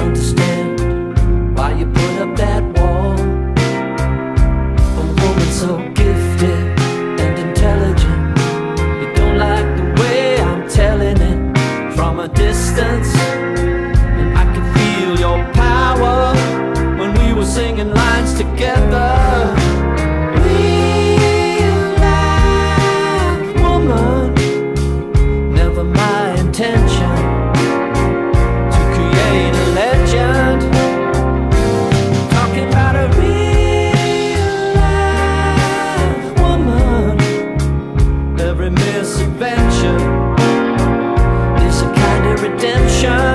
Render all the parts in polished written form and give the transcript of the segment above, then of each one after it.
understand why you put up that wall. A woman so gifted and intelligent, you don't like the way I'm telling it from a distance. And I could feel your power when we were singing lines together. Real life woman, never my intention to create a legend. Talking about a real life woman, every misadventure is a kind of redemption.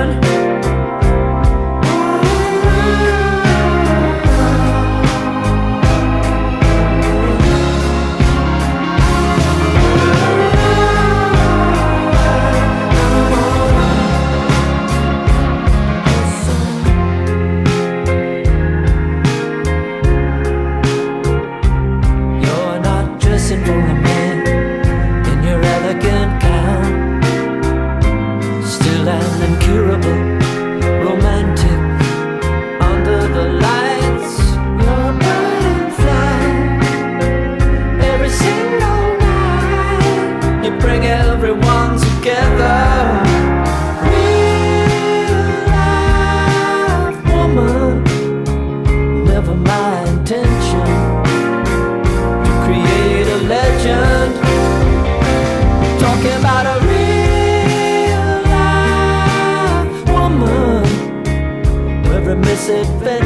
For a man in your elegant gown, still an incurable romantic under the lights. You're burning fly every single night. You bring everyone together. Real life woman, never my intention to create a legend. Talking about a real life woman, every misadventure